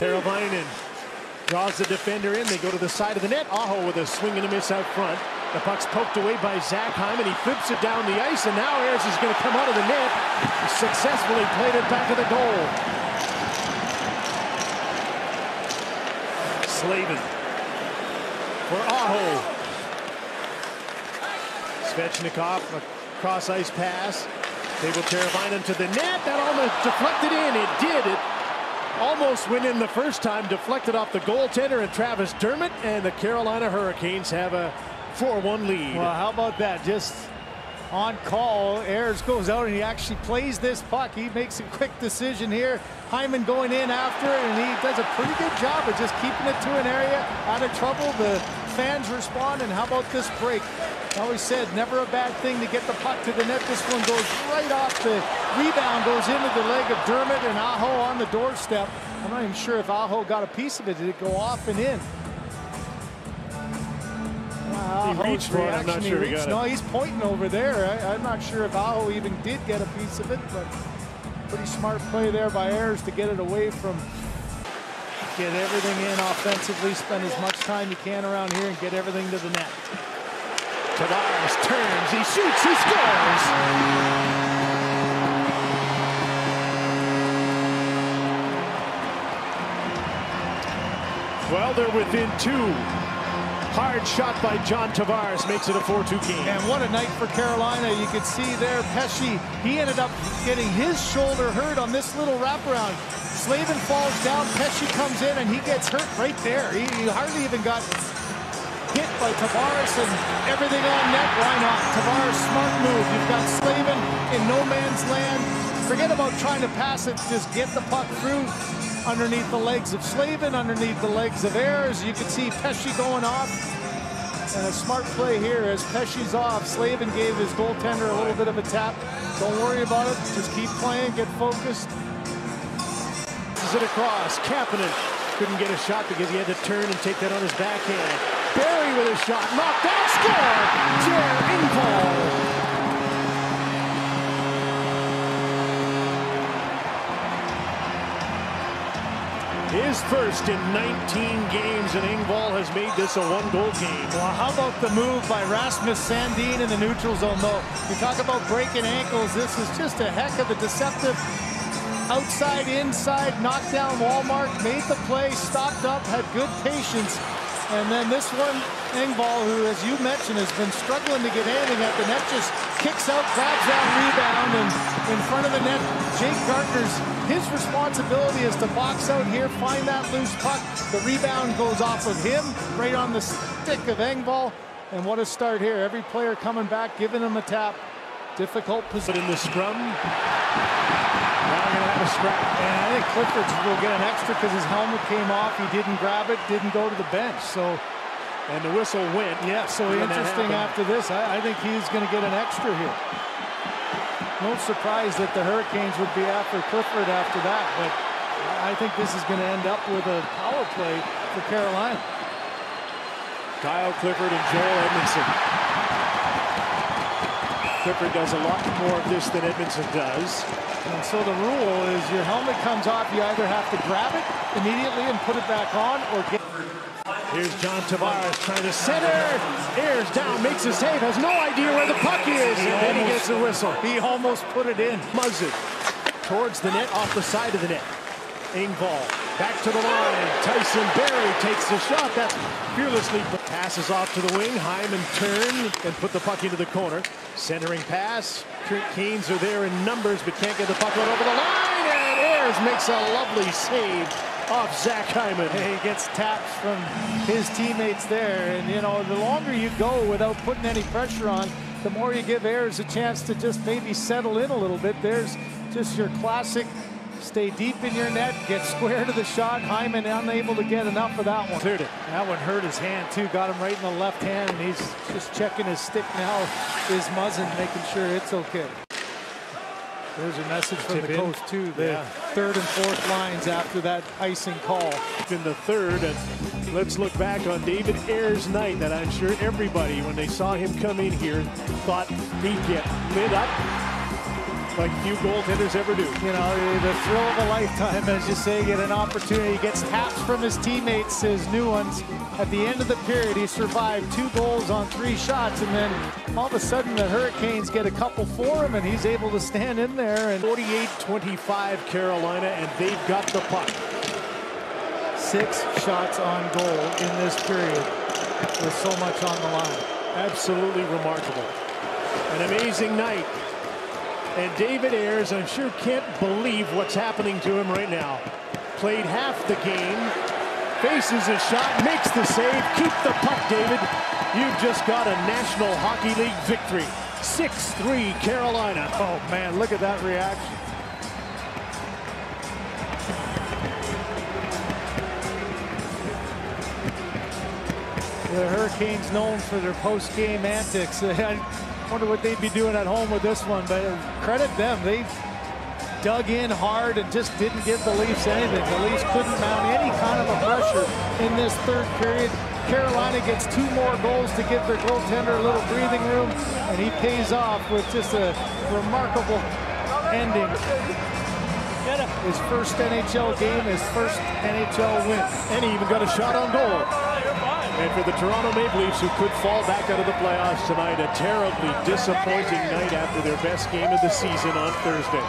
Teravainen draws the defender in. They go to the side of the net. Aho with a swing and a miss out front. The puck's poked away by Zach Hyman. He flips it down the ice, and now Ayres is going to come out of the net. He successfully played it back of the goal. Slavin for Aho. Svechnikov, a cross-ice pass. Table Teravainen to the net. That almost deflected in. It did. It almost went in the first time. Deflected off the goaltender and Travis Dermott. And the Carolina Hurricanes have a 4-1 lead. Well, how about that? Just on call. Ayres goes out and he actually plays this puck. He makes a quick decision here. Hyman going in after it, and he does a pretty good job of just keeping it to an area out of trouble. The fans respond, and how about this break? I always said never a bad thing to get the puck to the net. This one goes right off the rebound, goes into the leg of Dermott, and Aho on the doorstep. I'm not even sure if Aho got a piece of it. Did it go off and in? He reached for it. I'm not sure he got it. No, he's pointing over there. I'm not sure if Aho even did get a piece of it, but pretty smart play there by Ayres to get it away from. Get everything in offensively, spend as much time you can around here and get everything to the net. Tavares turns, he shoots, he scores! Well, they're within two. Hard shot by John Tavares makes it a 4-2 game. And what a night for Carolina. You could see there, Pesce, he ended up getting his shoulder hurt on this little wraparound. Slavin falls down, Pesce comes in, and he gets hurt right there. He hardly even got hit by Tavares, and everything on net. Why not? Tavares, smart move. You've got Slavin in no man's land. Forget about trying to pass it. Just get the puck through underneath the legs of Slavin, underneath the legs of Ayres. You can see Pesce going off. And a smart play here as Pesce's off. Slavin gave his goaltender a little bit of a tap. Don't worry about it. Just keep playing, get focused. Is it across? Kapanen couldn't get a shot because he had to turn and take that on his backhand. Barry with a shot, knocked down, score! Pierre Engvall. His first in 19 games, and Engvall has made this a one-goal game. Well, how about the move by Rasmus Sandin in the neutral zone, though? You talk about breaking ankles. This is just a heck of a deceptive outside, inside, knockdown wall mark, made the play, stopped up, had good patience. And then this one, Engvall, who, as you mentioned, has been struggling to get anything at the net, just kicks out, grabs that rebound, and in front of the net, Jake Gardner's, his responsibility is to box out here, find that loose puck. The rebound goes off of him, right on the stick of Engvall. And what a start here. Every player coming back, giving him a tap. Difficult position. In the scrum. Now we're going to have a scrap. And I think Clifford will get an extra because his helmet came off. He didn't grab it, didn't go to the bench. So, and the whistle went. Yeah, so interesting after this. I think he's going to get an extra here. No surprise that the Hurricanes would be after Clifford after that, but I think this is going to end up with a power play for Carolina. Kyle Clifford and Joel Edmondson. Clifford does a lot more of this than Edmondson does. And so the rule is your helmet comes off, you either have to grab it immediately and put it back on, or get... Here's John Tavares trying to center. Ayres down, makes a save, has no idea where the puck is, and then he gets a whistle. He almost put it in. Muzzin towards the net, off the side of the net. Engvall back to the line. Tyson Barrie takes the shot. That's fearlessly passes off to the wing. Hyman turn and put the puck into the corner. Centering pass. Canes are there in numbers, but can't get the puck right over the line. And Ayres makes a lovely save off Zach Hyman. He gets taps from his teammates there. And, you know, the longer you go without putting any pressure on, the more you give Ayres a chance to just maybe settle in a little bit. There's just your classic stay deep in your net, get square to the shot. Hyman unable to get enough of that one. Cleared it. That one hurt his hand too, got him right in the left hand, and he's just checking his stick now. Is Muzzin making sure it's okay. There's a message from the coach too. The third and fourth lines after that icing call. In the third, and let's look back on David Ayres' night that I'm sure everybody, when they saw him come in here, thought he'd get lit up. like few goaltenders ever do. You know, the thrill of a lifetime, as you say, get an opportunity. He gets taps from his teammates, his new ones. At the end of the period, he survived 2 goals on 3 shots, and then all of a sudden the Hurricanes get a couple for him, and he's able to stand in there. And 48-25 Carolina, and they've got the puck. 6 shots on goal in this period with so much on the line. Absolutely remarkable. An amazing night. And David Ayres, I'm sure, can't believe what's happening to him right now. Played half the game, faces a shot, makes the save. Keep the puck, David. You've just got a National Hockey League victory. 6-3 Carolina. Oh, man, look at that reaction. The Hurricanes known for their post-game antics. I wonder what they'd be doing at home with this one, but credit them. They dug in hard and just didn't give the Leafs anything. The Leafs couldn't mount any kind of a pressure in this third period. Carolina gets 2 more goals to give their goaltender a little breathing room, and he pays off with just a remarkable ending. His first NHL game, his first NHL win. And he even got a shot on goal. And for the Toronto Maple Leafs, who could fall back out of the playoffs tonight, a terribly disappointing night after their best game of the season on Thursday.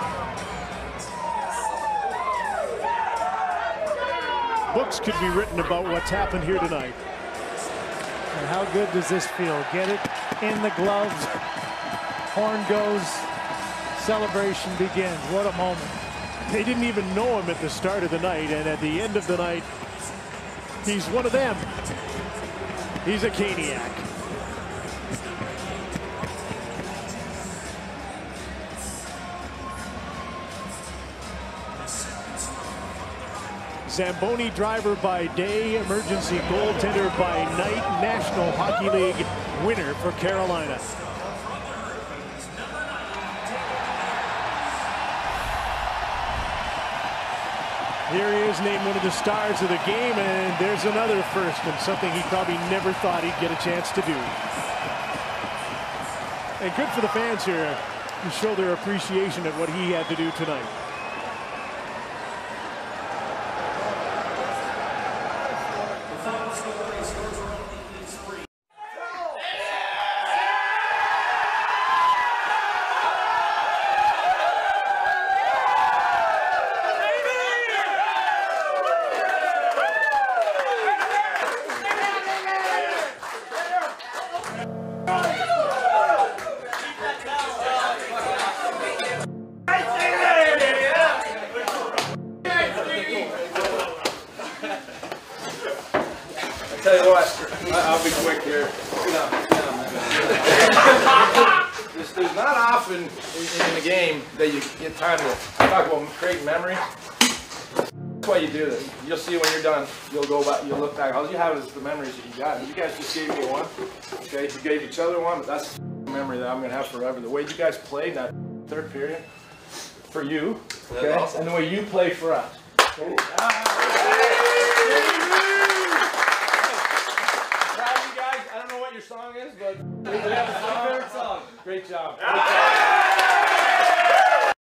Books could be written about what's happened here tonight. And how good does this feel? Get it in the gloves. Horn goes. Celebration begins. What a moment. They didn't even know him at the start of the night, and at the end of the night, he's one of them. He's a Caniac. Zamboni driver by day, emergency goaltender by night, National Hockey League winner for Carolina. Here he is, named one of the stars of the game, and there's another first, and something he probably never thought he'd get a chance to do. And good for the fans here to show their appreciation at what he had to do tonight. Tell you what, I'll be quick here. There's not often in the game that you get time to talk about creating memories. That's why you do this. You'll see when you're done, you'll go back, you'll look back. All you have is the memories that you got. You guys just gave me one. Okay, you gave each other one, but that's a memory that I'm gonna have forever. The way you guys played that third period for you, okay, awesome. And the way you play for us. Okay? Your song is, but we have a song. Great job.